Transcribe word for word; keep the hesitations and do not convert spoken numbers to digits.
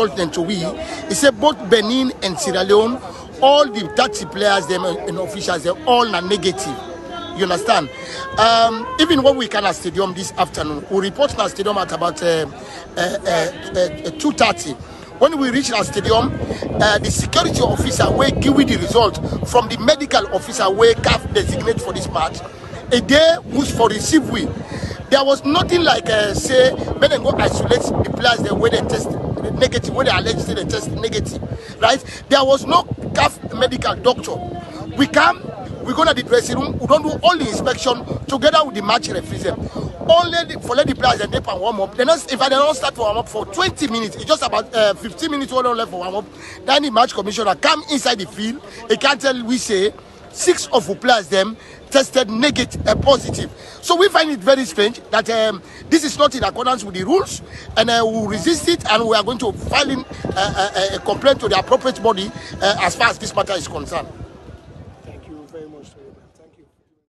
consultant to we, he said both Benin and Sierra Leone, all the thirty players, them and officials, they're all negative. You understand? Um, even when we can at stadium this afternoon, we report our stadium at about uh, uh, uh, uh, two thirty. When we reach our stadium, uh, the security officer will give you the result from the medical officer where C A F designate for this match. A day was for receive we. There was nothing like uh, say when they go isolate the players the way they test negative, when they alleged they test negative, right? There was no C A F medical doctor. We come. We go to the dressing room, we don't do all the inspection together with the match referees. Only the, for let the players and they can warm up. Then if I don't start to warm up for twenty minutes, it's just about uh, fifteen minutes all left for warm up. Then the match commissioner come inside the field. He can't tell we say six of the players them tested negative, uh, positive. So we find it very strange that um, this is not in accordance with the rules, and uh, we will resist it, and we are going to file in uh, uh, a complaint to the appropriate body uh, as far as this matter is concerned. Thank you very much. Thank you.